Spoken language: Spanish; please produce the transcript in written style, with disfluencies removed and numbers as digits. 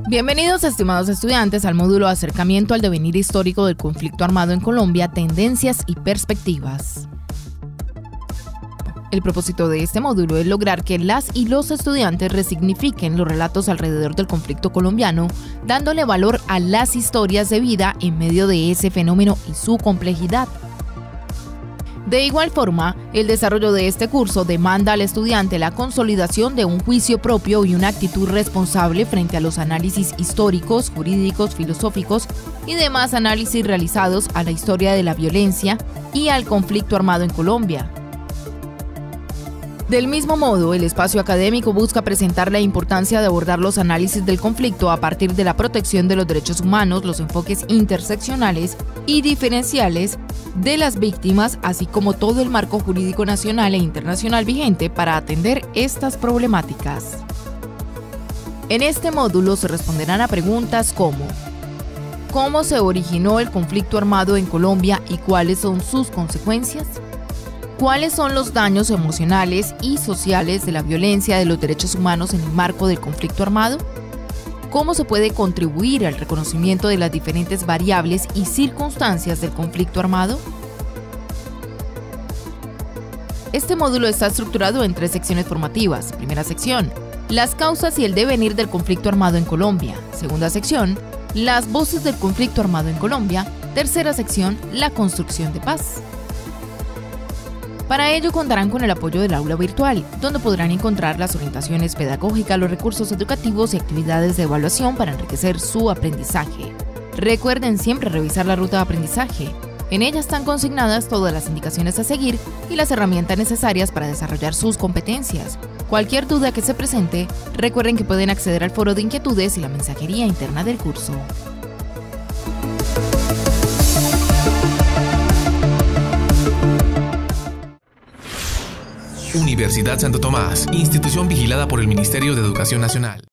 Bienvenidos, estimados estudiantes, al módulo Acercamiento al devenir histórico del conflicto armado en Colombia, tendencias y perspectivas. El propósito de este módulo es lograr que las y los estudiantes resignifiquen los relatos alrededor del conflicto colombiano, dándole valor a las historias de vida en medio de ese fenómeno y su complejidad. De igual forma, el desarrollo de este curso demanda al estudiante la consolidación de un juicio propio y una actitud responsable frente a los análisis históricos, jurídicos, filosóficos y demás análisis realizados a la historia de la violencia y al conflicto armado en Colombia. Del mismo modo, el espacio académico busca presentar la importancia de abordar los análisis del conflicto a partir de la protección de los derechos humanos, los enfoques interseccionales y diferenciales de las víctimas, así como todo el marco jurídico nacional e internacional vigente para atender estas problemáticas. En este módulo se responderán a preguntas como: ¿cómo se originó el conflicto armado en Colombia y cuáles son sus consecuencias? ¿Cuáles son los daños emocionales y sociales de la violencia de los derechos humanos en el marco del conflicto armado? ¿Cómo se puede contribuir al reconocimiento de las diferentes variables y circunstancias del conflicto armado? Este módulo está estructurado en 3 secciones formativas. Primera sección: las causas y el devenir del conflicto armado en Colombia. Segunda sección: las voces del conflicto armado en Colombia. Tercera sección: la construcción de paz. Para ello contarán con el apoyo del aula virtual, donde podrán encontrar las orientaciones pedagógicas, los recursos educativos y actividades de evaluación para enriquecer su aprendizaje. Recuerden siempre revisar la ruta de aprendizaje. En ella están consignadas todas las indicaciones a seguir y las herramientas necesarias para desarrollar sus competencias. Cualquier duda que se presente, recuerden que pueden acceder al foro de inquietudes y la mensajería interna del curso. Universidad Santo Tomás, institución vigilada por el Ministerio de Educación Nacional.